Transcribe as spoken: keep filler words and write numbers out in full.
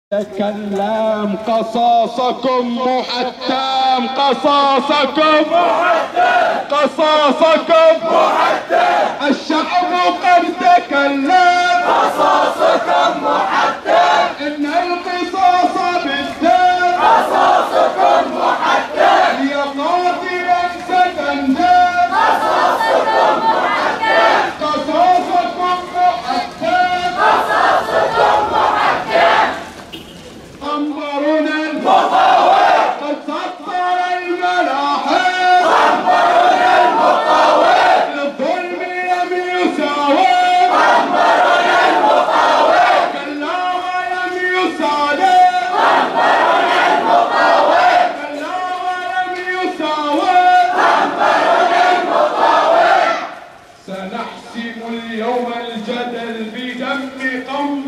تكلم قصاصكم محتم، قصاصكم محتم، قصاصكم محتم. الشعب قد تكلم، قصاصكم محتم. إن القصاص بالدم، قصاصكم محتم. يا قاتلا ستندم، قصاصكم محتم. قصاصكم محتم، قصاصكم محتم. أنظرنا المطاوع قد سطر الملاحم، أنظرنا المطاوع للظلم لم يساوم، أنظرنا المطاوع كلا ولم يسالم، أنظرنا المطاوع كلا ولم يساوم، أنظرنا المطاوع. سنحسم اليوم الجدل بدم قوم